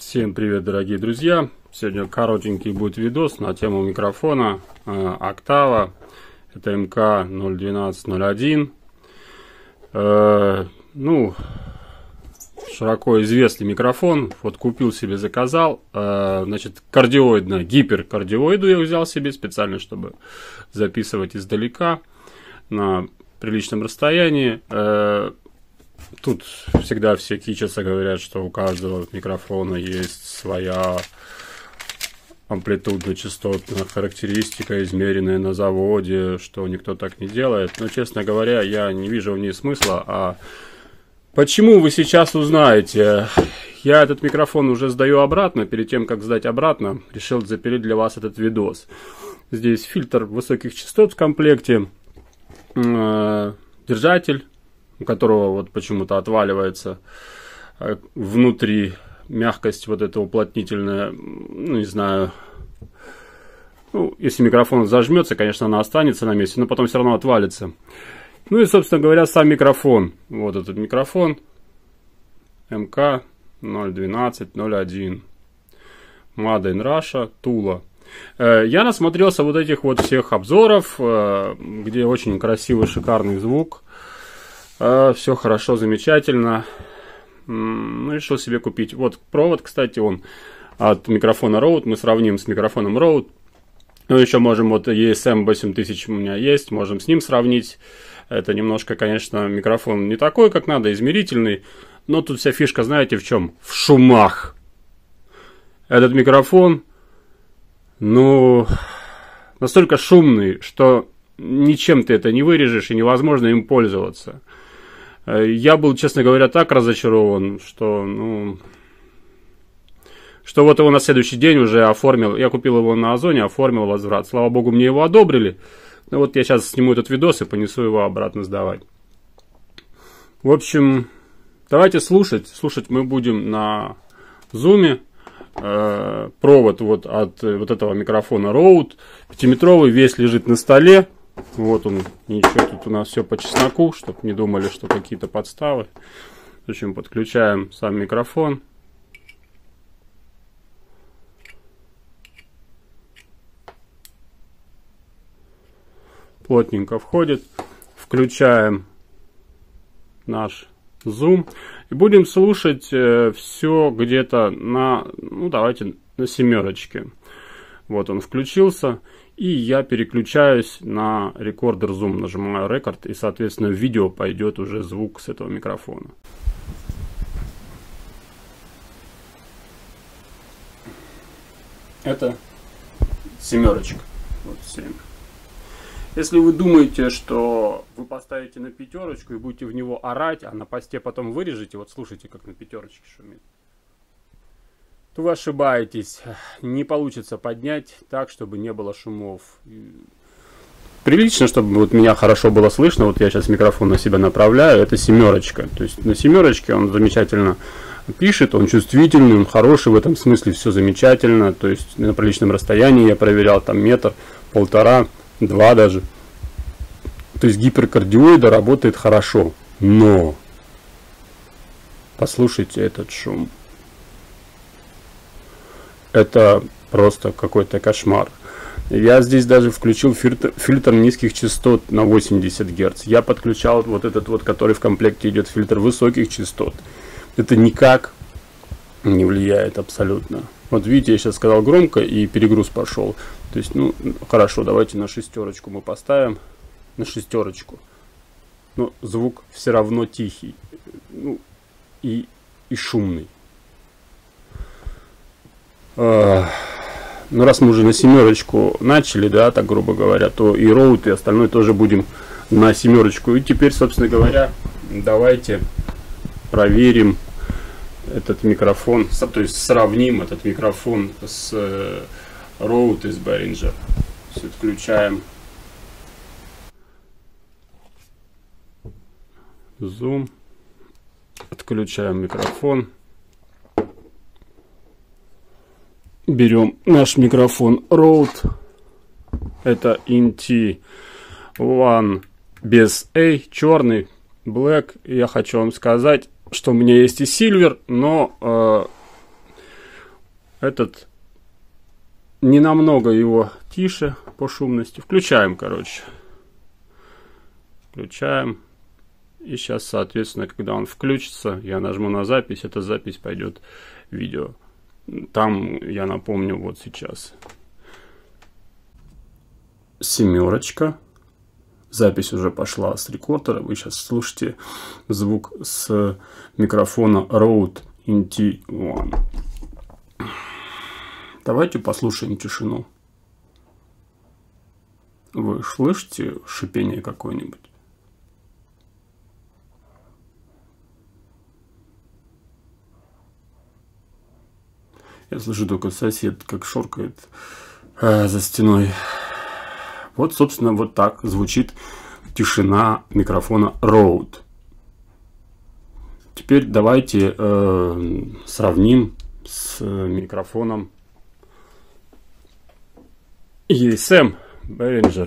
Всем привет, дорогие друзья! Сегодня коротенький будет видос на тему микрофона Octavo. Это MK01201. Широко известный микрофон. Вот купил себе, заказал. Значит, кардиоидно, гиперкардиоиду я взял себе специально, чтобы записывать издалека на приличном расстоянии. Тут всегда все кичатся, говорят, что у каждого микрофона есть своя амплитудно-частотная характеристика, измеренная на заводе, что никто так не делает. Но, честно говоря, я не вижу в ней смысла. А почему, вы сейчас узнаете? Я этот микрофон уже сдаю обратно. Перед тем, как сдать обратно, решил запилить для вас этот видос. Здесь фильтр высоких частот в комплекте, держатель, у которого вот почему-то отваливается внутри мягкость вот эта уплотнительная, не знаю, если микрофон зажмется, конечно, она останется на месте, но потом все равно отвалится. Ну и, собственно говоря, сам микрофон. Вот этот микрофон MK01201 Made in Russia, Тула. Я насмотрелся вот этих вот всех обзоров, где очень красивый, шикарный звук. Все хорошо, замечательно. Решил себе купить. Вот провод, кстати, он от микрофона Rode. Мы сравним с микрофоном Rode. Ну, еще можем, вот ESM 8000 у меня есть, можем с ним сравнить. Это немножко, конечно, микрофон не такой, как надо, измерительный. Но тут вся фишка, знаете, в чем? В шумах. Этот микрофон, настолько шумный, что ничем ты это не вырежешь и невозможно им пользоваться. Я был, честно говоря, так разочарован, что вот его на следующий день уже оформил. Я купил его на Озоне, оформил возврат. Слава богу, мне его одобрили. Ну вот я сейчас сниму этот видос и понесу его обратно сдавать. В общем, давайте слушать. Слушать мы будем на зуме. Провод вот от вот этого микрофона Rode. 5-метровый, весь лежит на столе. Вот он, ничего, тут у нас все по чесноку, чтобы не думали, что какие-то подставы. В общем, подключаем сам микрофон. Плотненько входит. Включаем наш зум. И будем слушать все где-то на, давайте на 7. Вот он включился. И я переключаюсь на рекордер Zoom, нажимаю рекорд, и, соответственно, в видео пойдет уже звук с этого микрофона. Это 7. Вот 7. Если вы думаете, что вы поставите на 5 и будете в него орать, а на посте потом вырежете, вот слушайте, как на 5 шумит, то вы ошибаетесь. Не получится поднять так, чтобы не было шумов. Прилично, чтобы вот меня хорошо было слышно. Вот я сейчас микрофон на себя направляю. Это 7. То есть на 7 он замечательно пишет, он чувствительный, он хороший в этом смысле, все замечательно. То есть на приличном расстоянии я проверял, там 1, 1,5 метра, 2 даже. То есть гиперкардиоида работает хорошо. Но послушайте этот шум. Это просто какой-то кошмар. Я здесь даже включил фильтр низких частот на 80 Гц. Я подключал вот этот вот, который в комплекте идет, фильтр высоких частот. Это никак не влияет абсолютно. Вот видите, я сейчас сказал громко и перегруз пошел. То есть, хорошо, давайте на 6 мы поставим. На 6. Но звук все равно тихий. И шумный. Раз мы уже на 7 начали, да, так грубо говоря, то и Rode, и остальное тоже будем на 7. И теперь, собственно говоря, давайте проверим этот микрофон, то есть сравним этот микрофон с Rode из Behringer. Включаем зум, отключаем микрофон. Берем наш микрофон Rode. Это NT1 без A, черный, Black. Я хочу вам сказать, что у меня есть и Silver, но Этот не намного его тише по шумности. Включаем, короче. Включаем. И сейчас, соответственно, когда он включится, я нажму на запись, эта запись пойдет в видео. Там, я напомню, вот сейчас. 7. Запись уже пошла с рекордера. Вы сейчас слушаете звук с микрофона Rode NT1. Давайте послушаем тишину. Вы слышите шипение какое-нибудь? Я слышу только сосед, как шоркает за стеной. Вот, собственно, вот так звучит тишина микрофона Rode. Теперь давайте сравним с микрофоном ESM Behringer.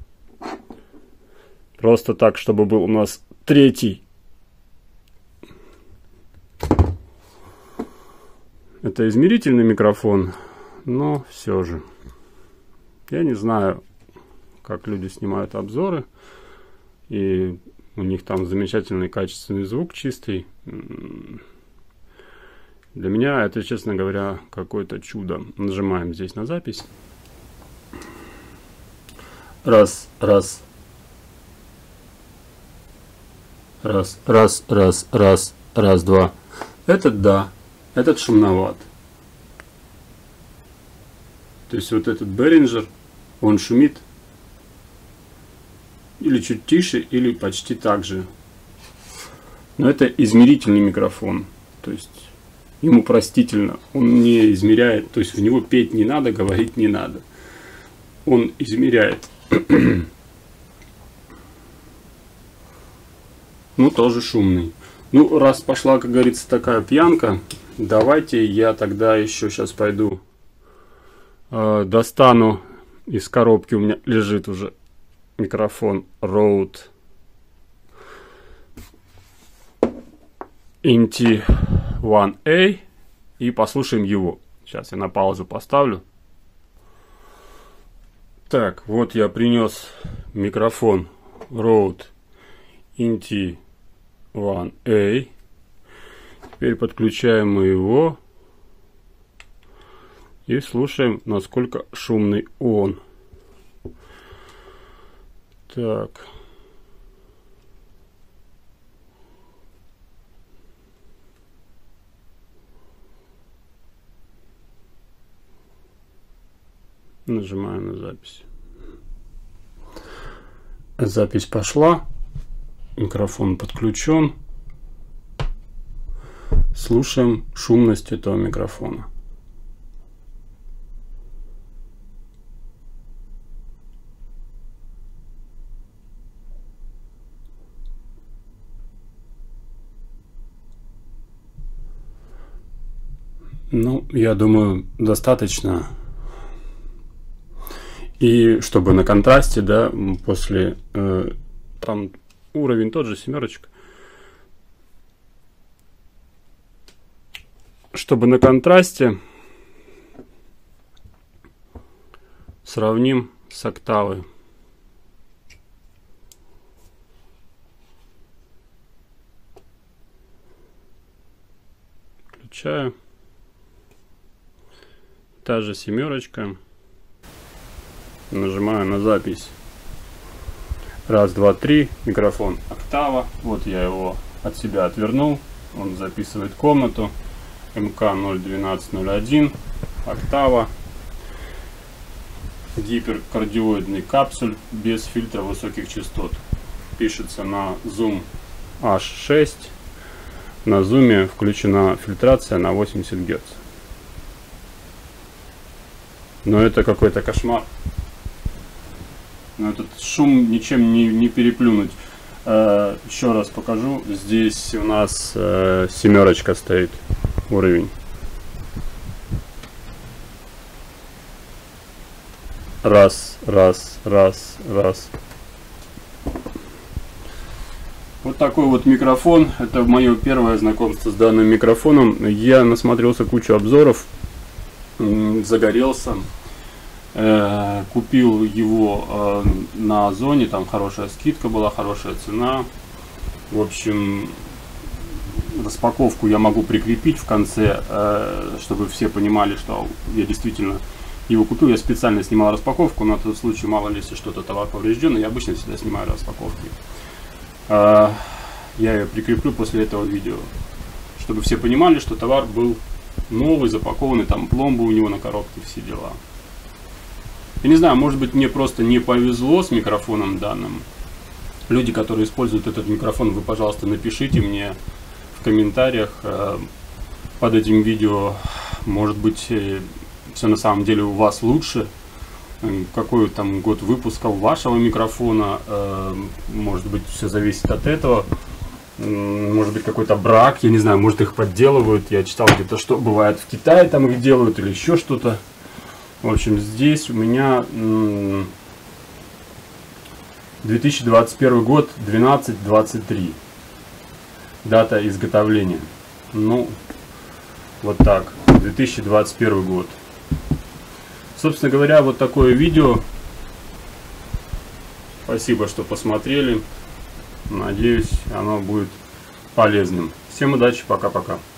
Просто так, чтобы был у нас третий. Это измерительный микрофон, но все же. Я не знаю, как люди снимают обзоры, и у них там замечательный качественный звук, чистый. Для меня это, честно говоря, какое-то чудо. Нажимаем здесь на запись. Раз, раз. Раз, раз, раз, раз, раз, два. Этот да, этот шумноват. То есть вот этот Behringer, он шумит или чуть тише, или почти так же. Но это измерительный микрофон. То есть ему простительно. Он не измеряет, то есть в него петь не надо, говорить не надо. Он измеряет. Ну, тоже шумный. Ну, раз пошла, как говорится, такая пьянка, давайте я тогда еще сейчас пойду достану из коробки, у меня лежит уже микрофон Rode NT1A и послушаем его. Сейчас я на паузу поставлю. Так, вот я принес микрофон Rode NT1A. Теперь подключаем мы его и слушаем, насколько шумный он. Так. Нажимаем на запись. Запись пошла. Микрофон подключен. Слушаем шумность этого микрофона. Ну, я думаю, достаточно. И чтобы на контрасте, да, после там уровень тот же, 7. Чтобы на контрасте сравним с октавой. Включаю. Та же 7. Нажимаю на запись. Раз, два, три. Микрофон октава. Вот я его от себя отвернул. Он записывает комнату. МК01201. Октава. Гиперкардиоидный капсуль без фильтра высоких частот. Пишется на Zoom H6. На Zoom включена фильтрация на 80 Гц. Но это какой-то кошмар. Но этот шум ничем не переплюнуть. Еще раз покажу. Здесь у нас 7 стоит уровень. Раз, раз, раз, раз. Вот такой вот микрофон. Это мое первое знакомство с данным микрофоном. Я насмотрелся кучу обзоров. загорелся. Купил его на Озоне, там хорошая скидка была, хорошая цена. В общем, распаковку я могу прикрепить в конце, чтобы все понимали, что я действительно его купил. Я специально снимал распаковку, на тот случай, мало ли, если что-то товар поврежден, я обычно всегда снимаю распаковки. Я ее прикреплю после этого видео, чтобы все понимали, что товар был новый, запакованный, там пломба у него на коробке, все дела. Я не знаю, может быть, мне просто не повезло с микрофоном данным. Люди, которые используют этот микрофон, вы, пожалуйста, напишите мне в комментариях под этим видео. Может быть, все на самом деле у вас лучше. Какой там год выпуска у вашего микрофона. Может быть, все зависит от этого. Может быть, какой-то брак, я не знаю, может, их подделывают. Я читал где-то, что бывает в Китае, там их делают или еще что-то. В общем, здесь у меня 2021 год, 12:23. Дата изготовления. Ну, вот так. 2021 год. Собственно говоря, вот такое видео. Спасибо, что посмотрели. Надеюсь, оно будет полезным. Всем удачи, пока-пока.